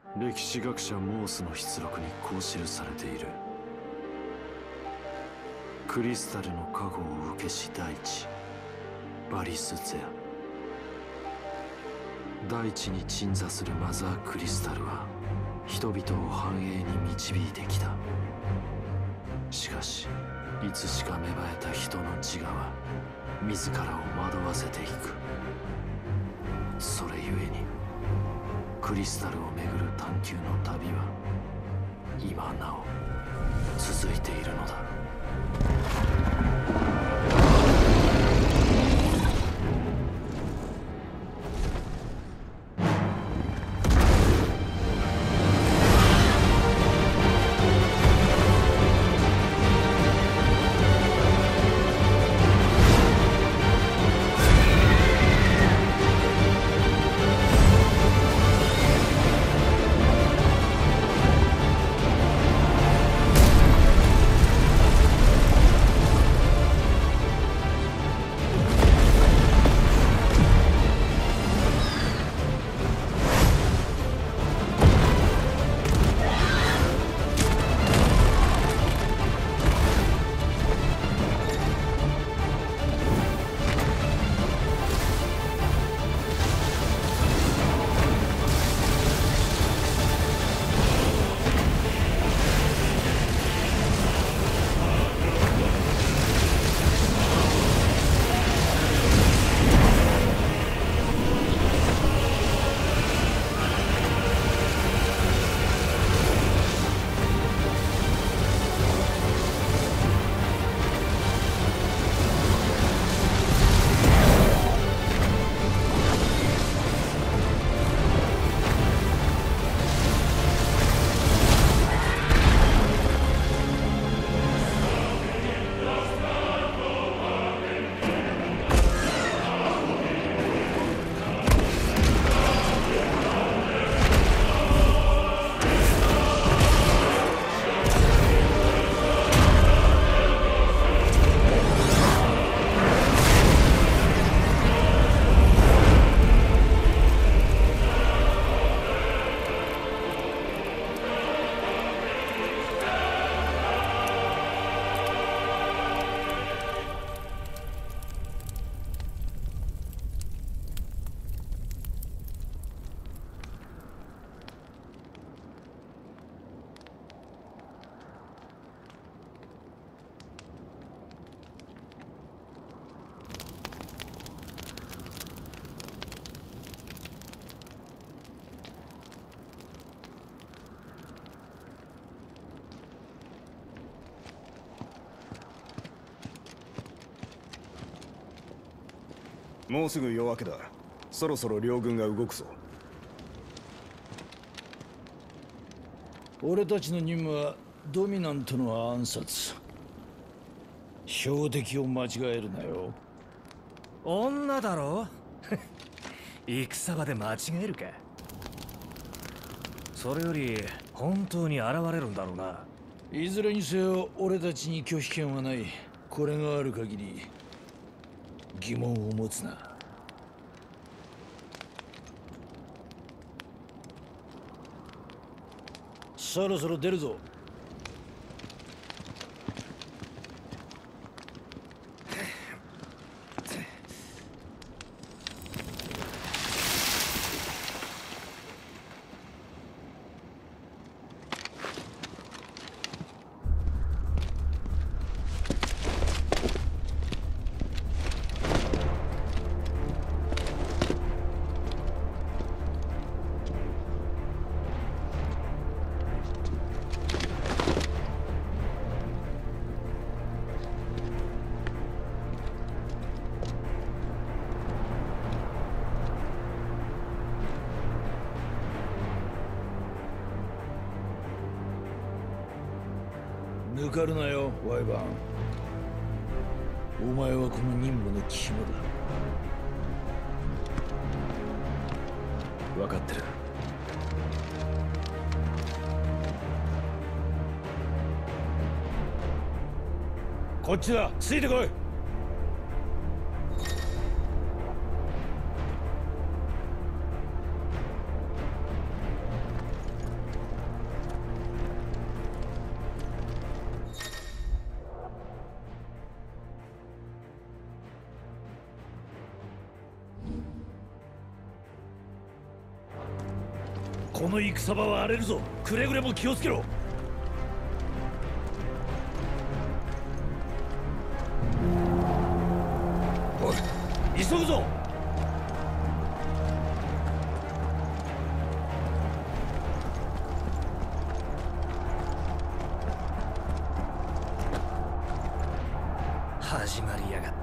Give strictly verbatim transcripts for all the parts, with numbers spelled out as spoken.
歴史学者モースの筆録にこう記されている。クリスタルの加護を受けし大地バリスゼア。大地に鎮座するマザークリスタルは人々を繁栄に導いてきた。しかしいつしか芽生えた人の自我は自らを惑わせていく。それゆえにクリスタルをめぐる探求の旅は今なお続いているのだ。 もうすぐ夜明けだ。そろそろ両軍が動くぞ。 俺たちの任務はドミナントの暗殺。標的を間違えるなよ。 女だろ戦場で間違えるか。それより本当に現れるんだろうな。 いずれにせよ俺たちに拒否権はない。これがある限り疑問を持つな。そろそろ出るぞ。抜かるなよ、ワイバーン。お前はこの任務の肝だ。 分かってる。 こっちだ、ついてこい。 この戦場は荒れるぞ。くれぐれも気をつけろ。おい、急ぐぞ。 始まりやがった。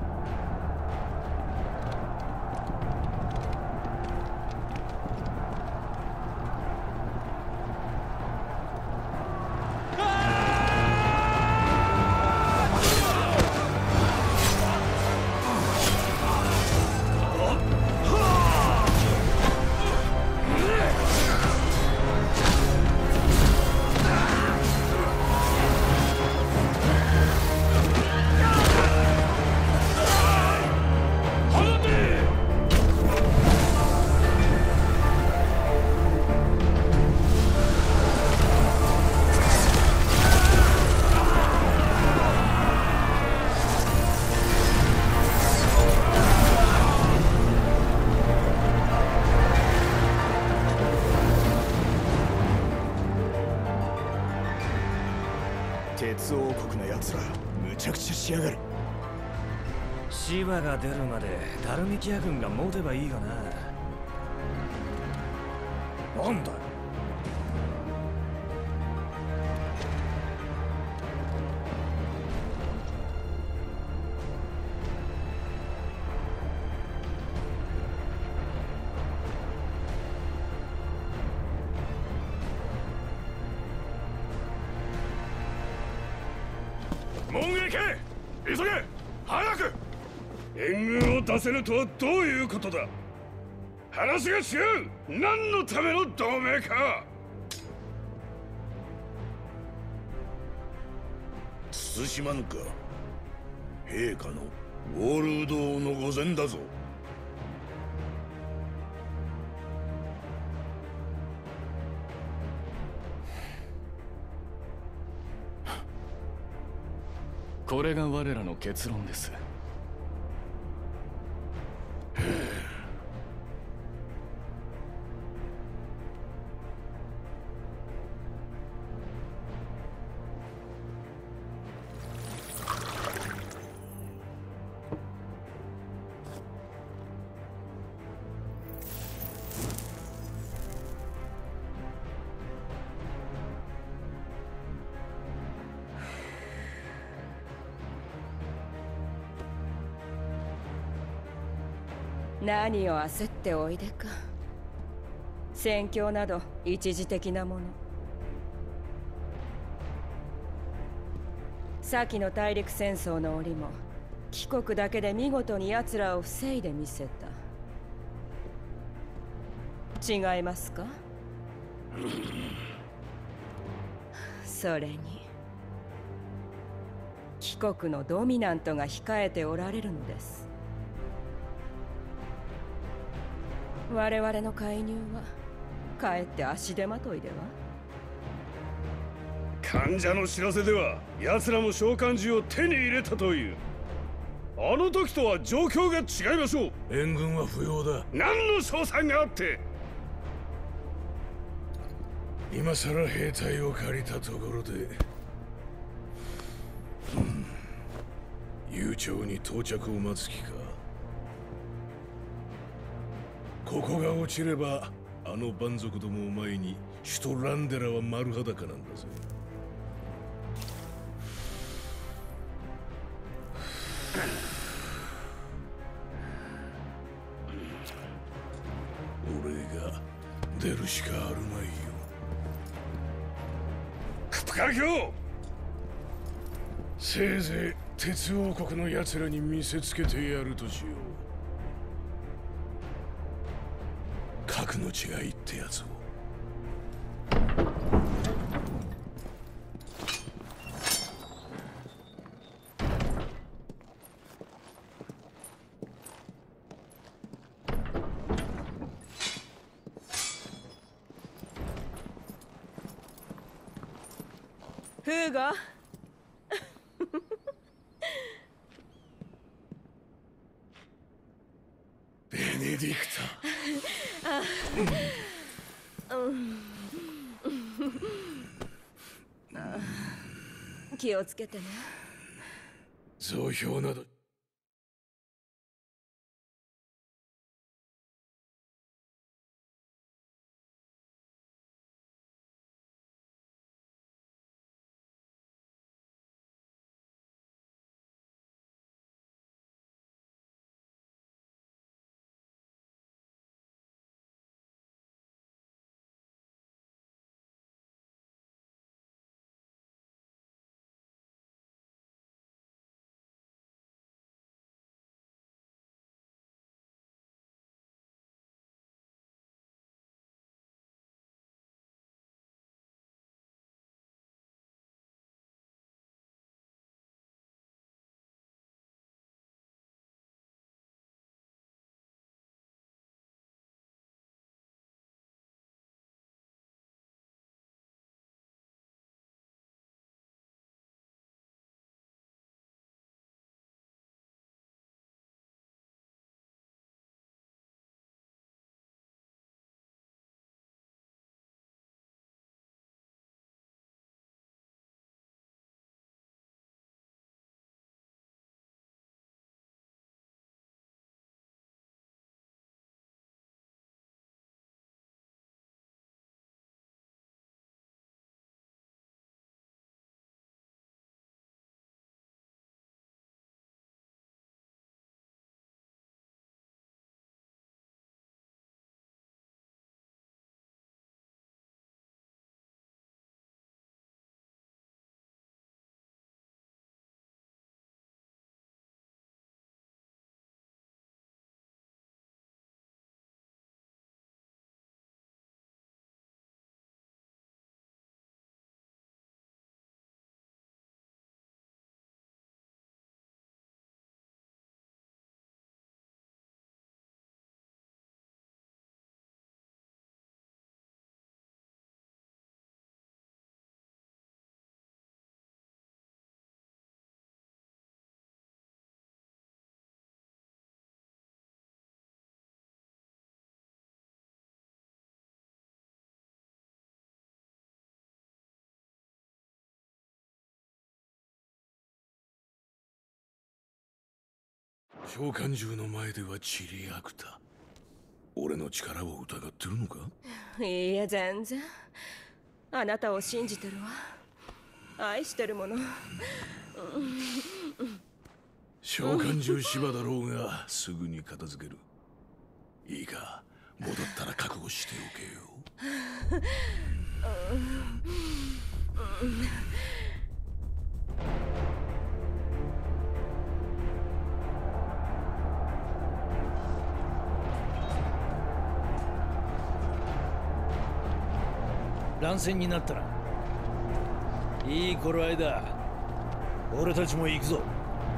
鉄王国の奴らむちゃくちゃしやがる。 シバが出るまでダルミキア軍が持てばいいよな。なんだよ。 門へ行け！急げ！早く！援軍を出せぬとはどういうことだ？話が違う！何のための同盟か！ 慎まぬか。陛下のウォールド王の御前だぞ。 これが我らの結論です。 何を焦っておいでか。戦況など一時的なもの。先の大陸戦争の折も帰国だけで見事に奴らを防いでみせた。違いますか？それに帰国のドミナントが控えておられるのです。我々の介入はかえって足手まといでは。 患者の知らせでは奴らも召喚獣を手に入れたという。あの時とは状況が違いましょう。 援軍は不要だ。 何の賞賛があって。 今さら兵隊を借りたところで、うん、悠長に到着を待つ気か。ここが落ちればあの蛮族どもを前に首都ランデラは丸裸なんだぜ。俺が出るしかあるまいよ。 副会長！ せいぜい鉄王国の奴らに見せつけてやるとしよう。格の違いってやつを。 フーゴ。 ベネディクタ。 うん、 気をつけてね。 増票など。召喚獣の前ではチリアクタ。俺の力を疑ってるのか？ いいや、全然。あなたを信じてるわ。愛してるもの。 召喚獣芝だろうがすぐに片付ける。いいか、戻ったら覚悟しておけよ。 乱戦になったな。いい頃合いだ。俺たちも行くぞ。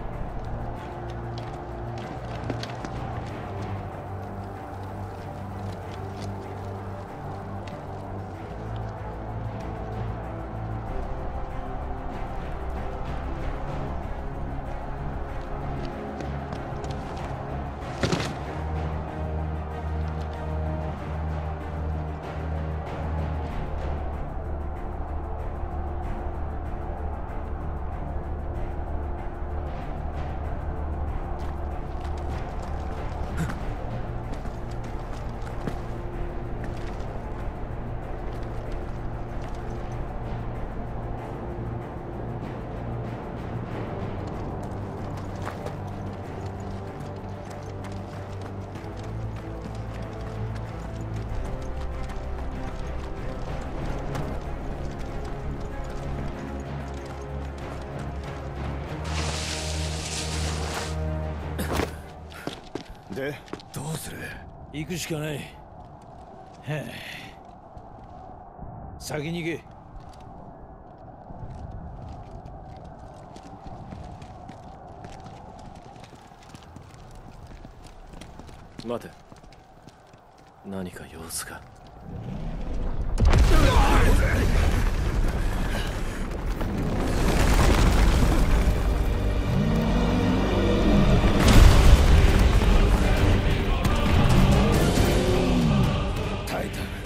で、 どうする？ 行くしかない。はあ、先に行け。 待て。何か様子が。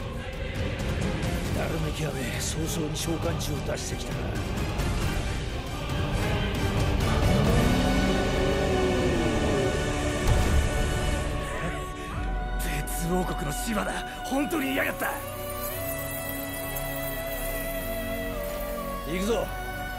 早々に召喚獣を出してきたな。 王国のシバだ。本当に嫌がった。 行くぞ。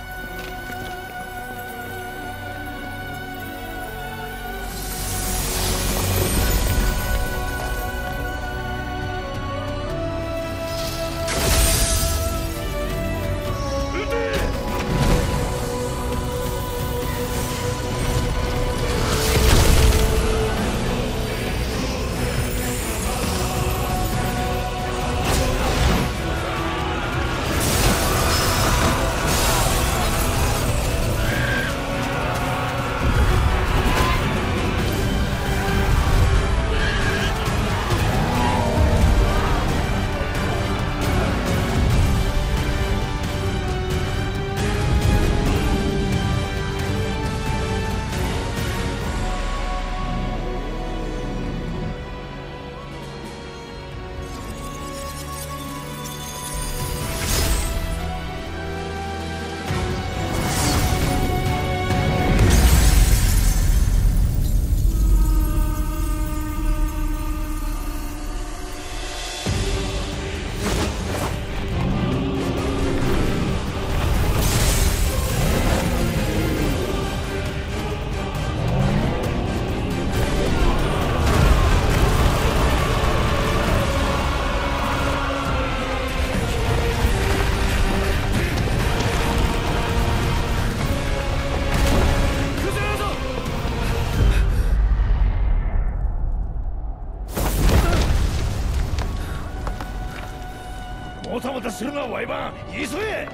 もたもたするな、ワイバン。急げ。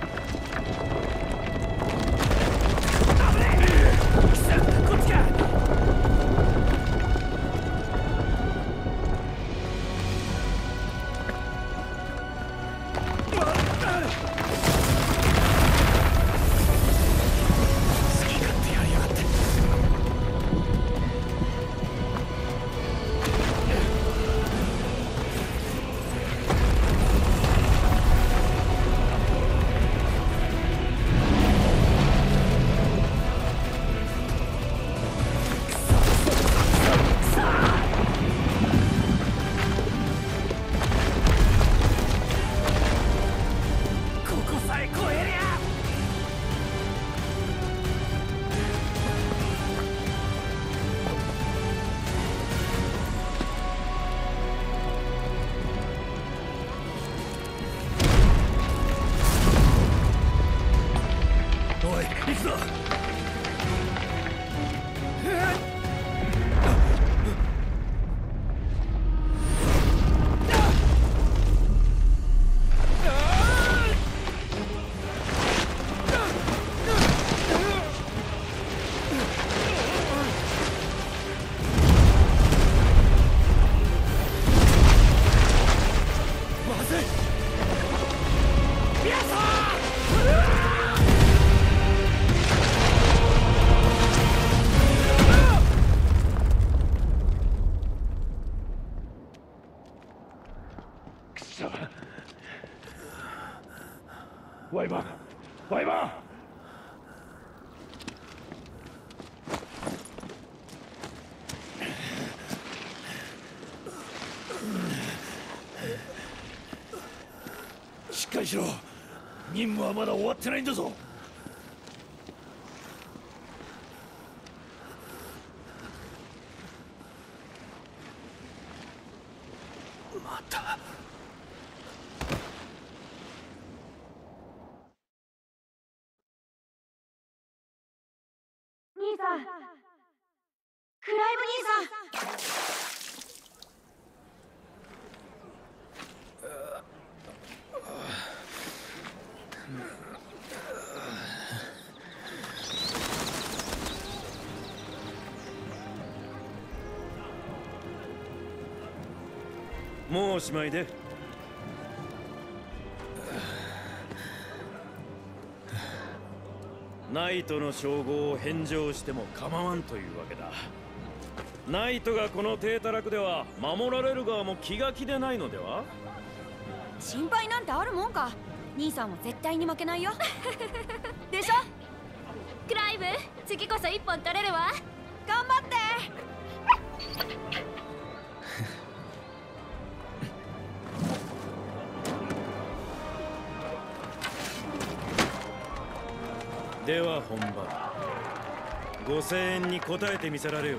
危ねえ。さあ、こっちか。ワイバン、ワイバン。しっかりしろ。任務はまだ終わってないんだぞ。 また。 兄さん、クライブ兄さん。 もうおしまいで。ナイトの称号を返上しても構わんというわけだ。ナイトがこの低たらくでは守られる側も気が気でないのでは。 心配なんてあるもんか。兄さんも絶対に負けないよ。でしょ。 クライブ、次こそ一本取れるわ。 頑張って。 では本番。ごせんえんに応えてみせられよ。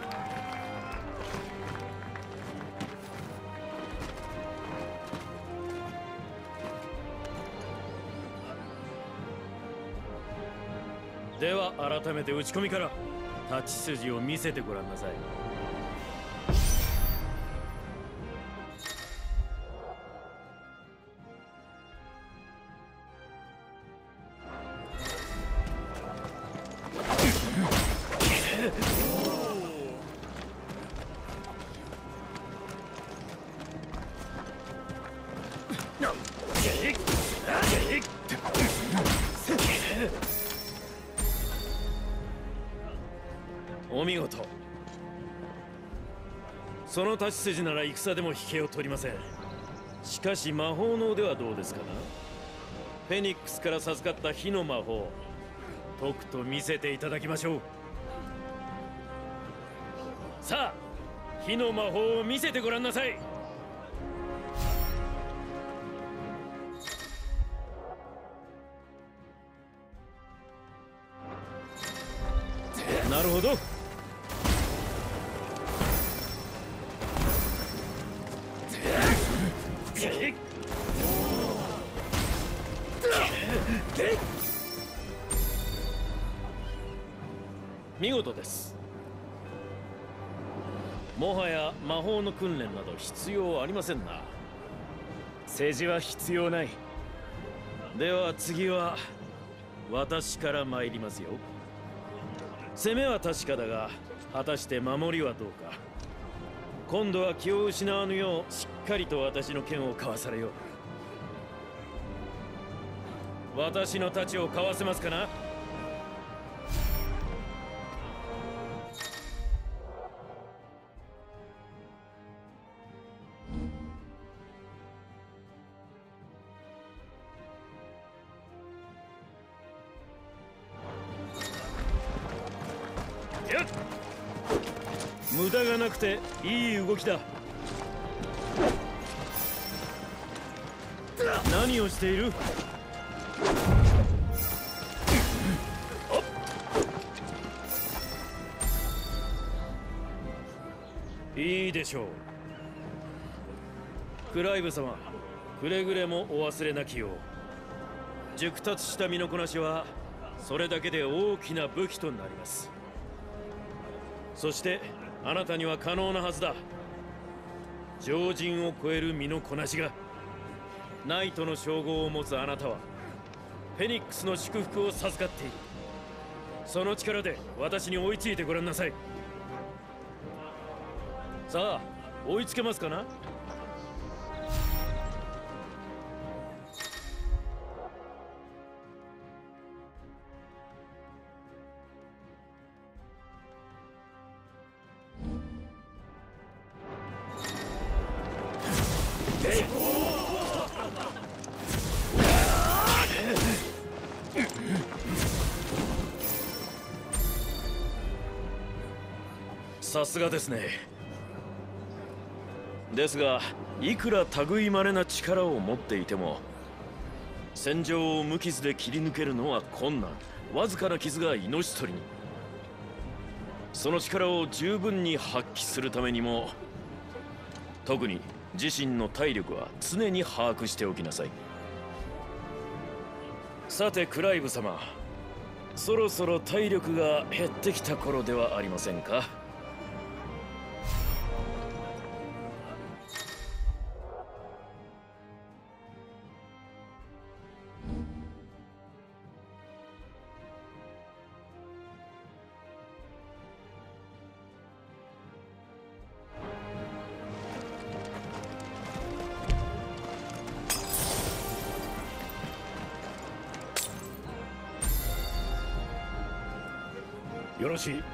では改めて打ち込みから立ち筋を見せてごらんなさい。お見事。その立ち筋なら戦でも引けを取りません。しかし魔法の腕はどうですかな。フェニックスから授かった火の魔法、とくと見せていただきましょう。さあ、火の魔法を見せてごらんなさい。なるほど。見事です。もはや魔法の訓練など必要ありませんな。政治は必要ない。では次は私から参りますよ。攻めは確かだが、果たして守りはどうか。今度は気を失わぬようしっかりと私の剣をかわされよう。私の太刀をかわせますかな。無駄がなくていい動きだ。何をしている？いいでしょう。クライブ様、くれぐれもお忘れなきよう。熟達した身のこなしはそれだけで大きな武器となります。そしてあなたには可能なはずだ。常人を超える身のこなしが。ナイトの称号を持つあなたはフェニックスの祝福を授かっている。その力で私に追いついてごらんなさい。さあ、追いつけますかな。さすがですね。ですが、いくら類いまれな力を持っていても戦場を無傷で切り抜けるのは困難。わずかな傷が命取りに。その力を十分に発揮するためにも、特に自身の体力は常に把握しておきなさい。さてクライブ様、そろそろ体力が減ってきた頃ではありませんか。よろしい。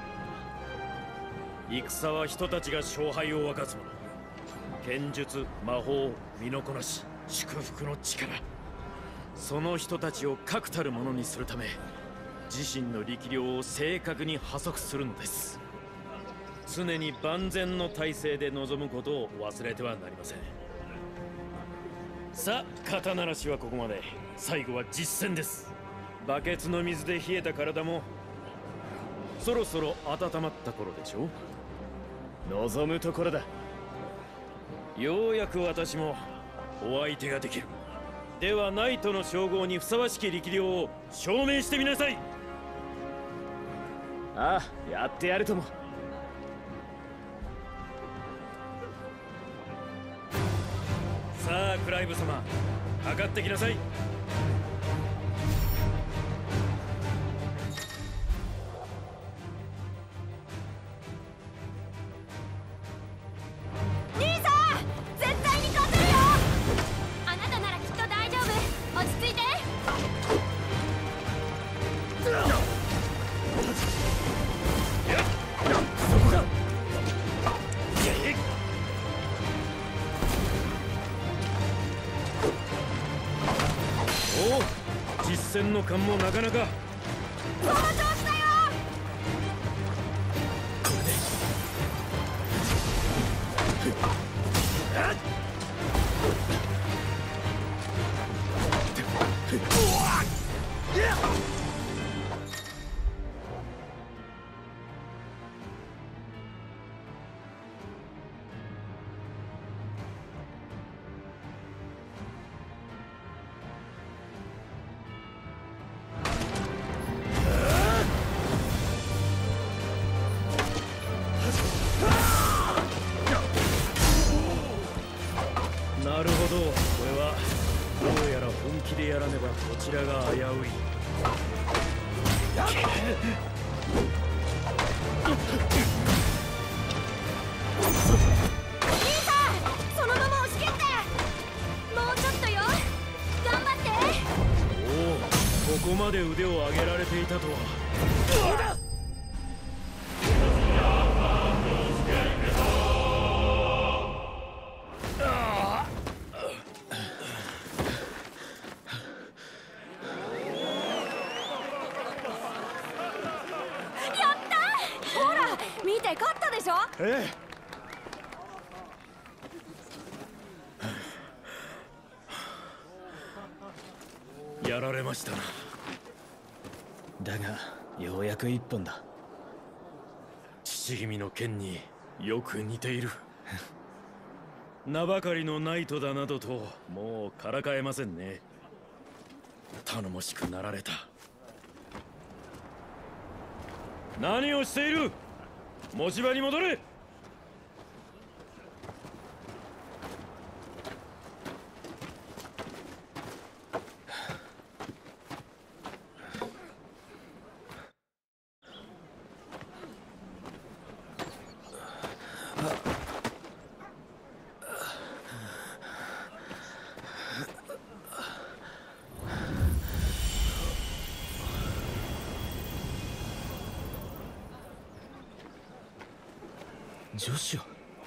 戦は人たちが勝敗を分かつもの。剣術、魔法、身のこなし、祝福の力、その人たちを確たるものにするため、自身の力量を正確に加速するのです。常に万全の体制で臨むことを忘れてはなりません。さあ、肩慣らしはここまで。最後は実戦です。 バケツの水で冷えた体もそろそろ温まった頃でしょ。望むところだ。ようやく私もお相手ができる。ではナイトの称号にふさわしき力量を証明してみなさい。 ああ、やってやるとも。 さあクライブ様、測ってきなさい。 兄さん、絶対に勝てるよ。 あなたならきっと大丈夫。落ち着いて。 そこか。おお、実戦の勘もなかなか。 その調子だよ。 なるほど、これはどうやら本気でやらねばこちらが危うい。 兄さん、そのまま押し切って。 もうちょっとよ。頑張って。 おお、ここまで腕を上げられていたとは。どうだ。 見て、勝ったでしょ。 ええ、やられましたな。 だがようやく一本だ。 父君の剣によく似ている。名ばかりのナイトだなどともうからかえませんね。頼もしくなられた。何をしている。持ち場に戻れ。 ジョシュ、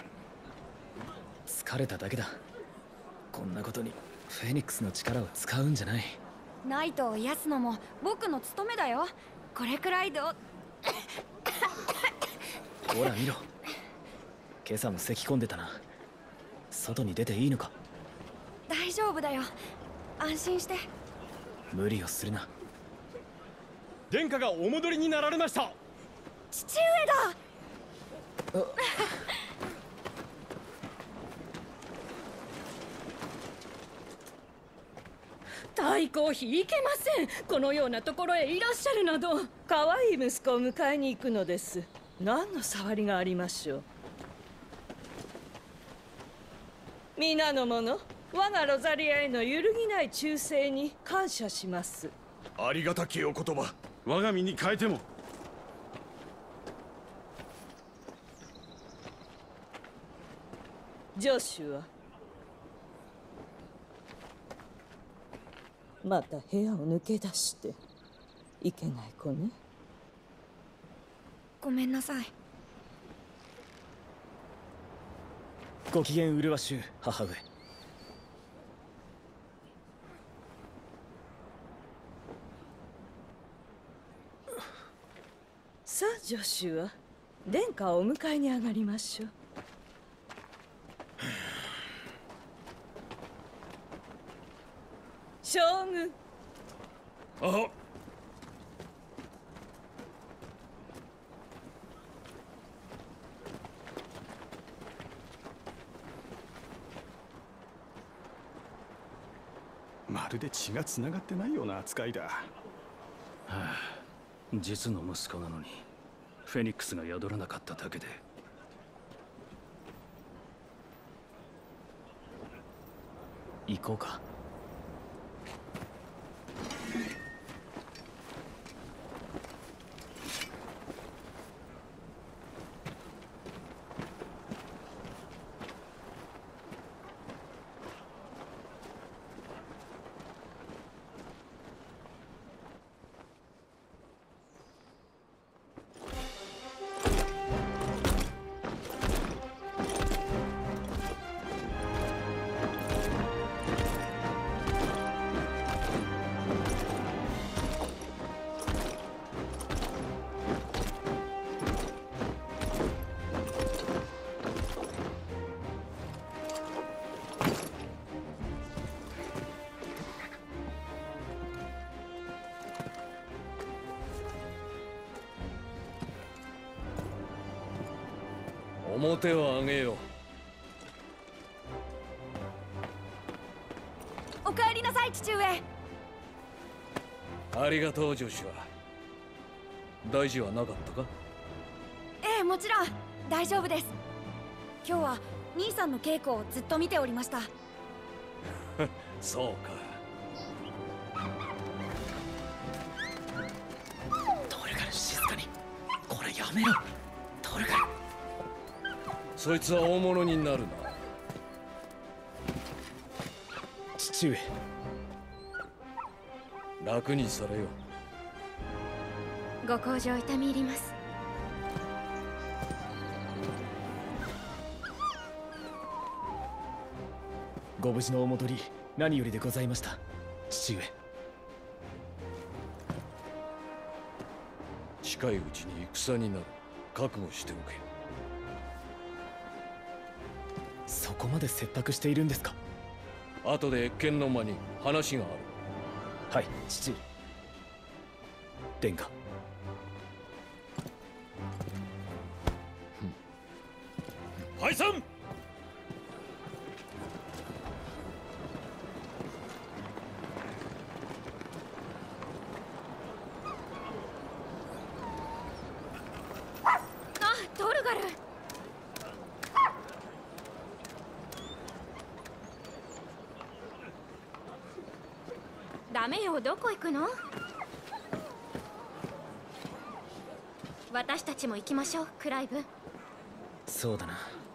疲れただけだ。こんなことにフェニックスの力を使うんじゃない。 ナイトを癒すのも僕の務めだよ。これくらいで。 ほら見ろ、今朝も咳込んでたな。外に出ていいのか。 大丈夫だよ、安心して。 無理をするな。 殿下がお戻りになられました。 父上だ。 太閤妃いけません。このようなところへいらっしゃるなど。 可愛い息子を迎えに行くのです。何の触りがありましょう。皆の者、我がロザリアへの揺るぎない忠誠に感謝します。 ありがたきお言葉、我が身に変えても。 ジョシュはまた部屋を抜け出していけない子ね。 ごめんなさい。 ご機嫌うるわしゅう、母上。 さあジョシュは殿下をお迎えに上がりましょう。将軍。 あ、 まるで血がつながってないような扱いだ。はあ、実の息子なのにフェニックスが宿らなかっただけで。 行こうか。 表を上げよう。お帰りなさい、父上。 ありがとう、ジョシュア。大事はなかったか？ ええ、もちろん大丈夫です。今日は兄さんの稽古をずっと見ておりました。 そうか。 トルガル、静かに。これやめろトルガル。 そいつは大物になるな。 父上、 楽にされよ。 ご厚情痛み入ります。 ご無事のお戻り何よりでございました、父上。 近いうちに戦になる。覚悟しておけ。 そこまで切迫しているんですか？ 後で謁見の間に話がある。 はい、父。殿下。 敗散。 あ、トルガル。ダメよ、どこ行くの？私たちも行きましょう、クライブ。 そうだな。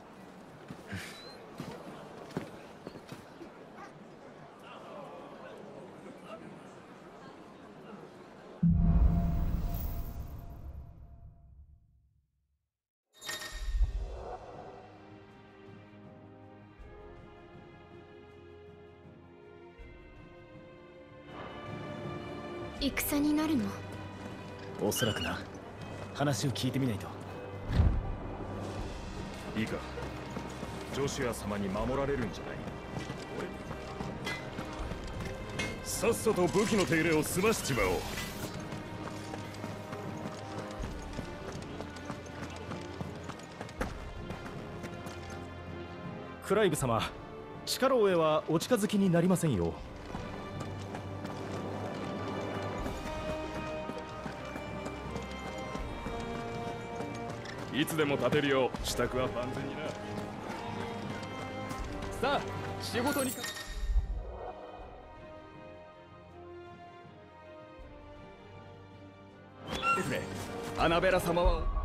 戦になるの？ おそらくな。話を聞いてみないと。 いいか、ジョシュア様に守られるんじゃない。俺にさっさと武器の手入れを済ましちまおう。 クライブ様、地下牢へはお近づきになりませんよ。 いつでも立てるよう支度は万全にな。さあ仕事にか。ですね、アナベラ様は。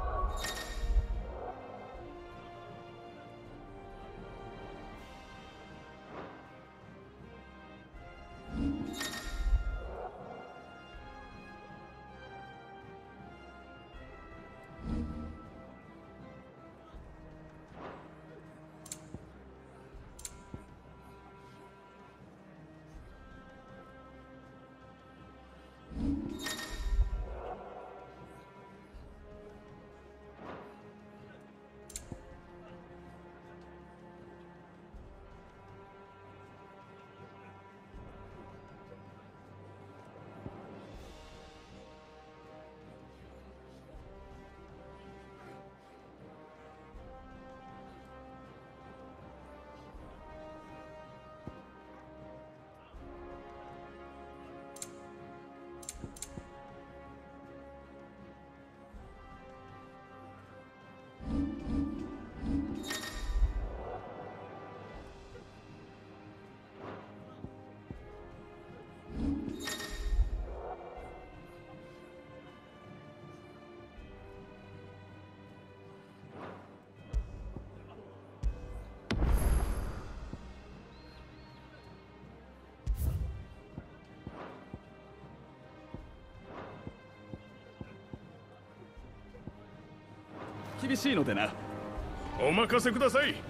厳しいのでな。 お任せください。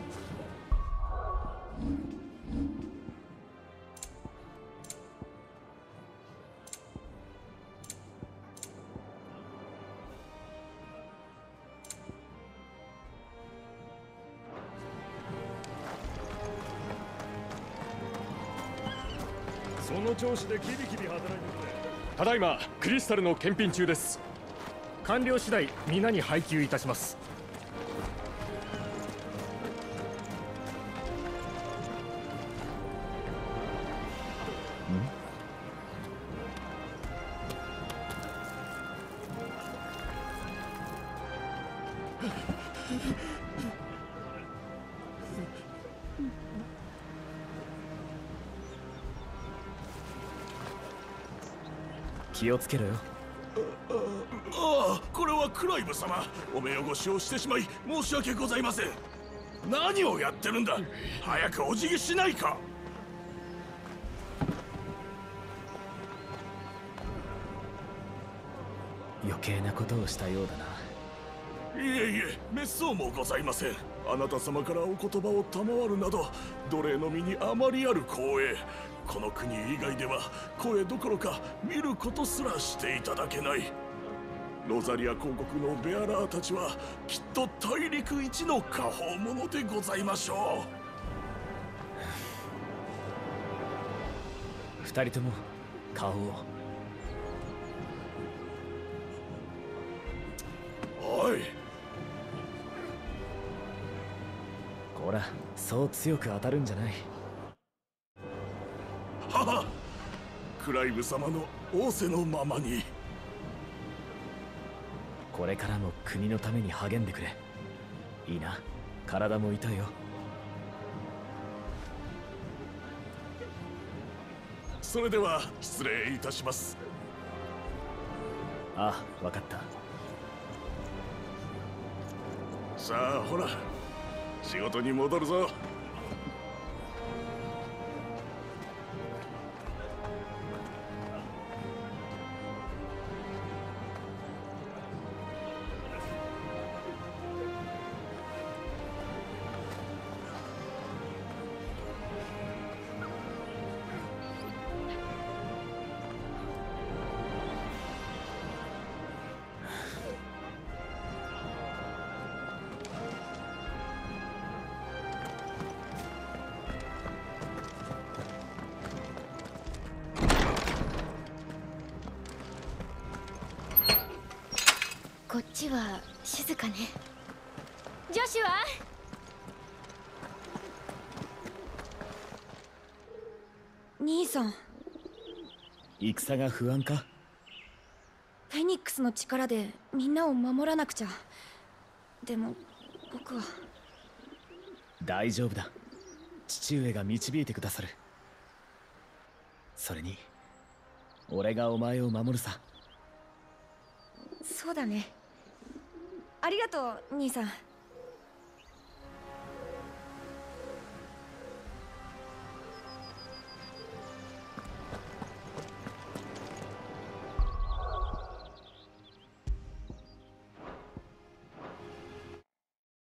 その調子でキビキビ働いてくれ。ただいまクリスタルの検品中です。完了次第皆に配給いたします。 気をつけろよ。 ああ、これはクライブ様、お目汚しをしてしまい申し訳ございません。何をやってるんだ。早くお辞儀しないか。 余計なことをしたようだな。 いえいえ、滅相もございません。あなた様からお言葉を賜るなど、奴隷の身にあまりある光栄。この国以外では声どころか見ることすらしていただけない。ロザリア公国のベアラーたちはきっと大陸一の果報者でございましょう。二人とも顔を。 おい、 こら、そう強く当たるんじゃない。 はは、クライブ様の仰せのままに。 これからも国のために励んでくれ。いいな、体も痛いよ。 それでは失礼いたします。 ああ、わかった。 さあほら、仕事に戻るぞ。 こっちは静かね。女子は兄さん、 戦が不安か。 フェニックスの力でみんなを守らなくちゃ。でも僕は。 大丈夫だ。父上が導いてくださる。それに俺がお前を守るさ。 そうだね。ありがとう兄さん。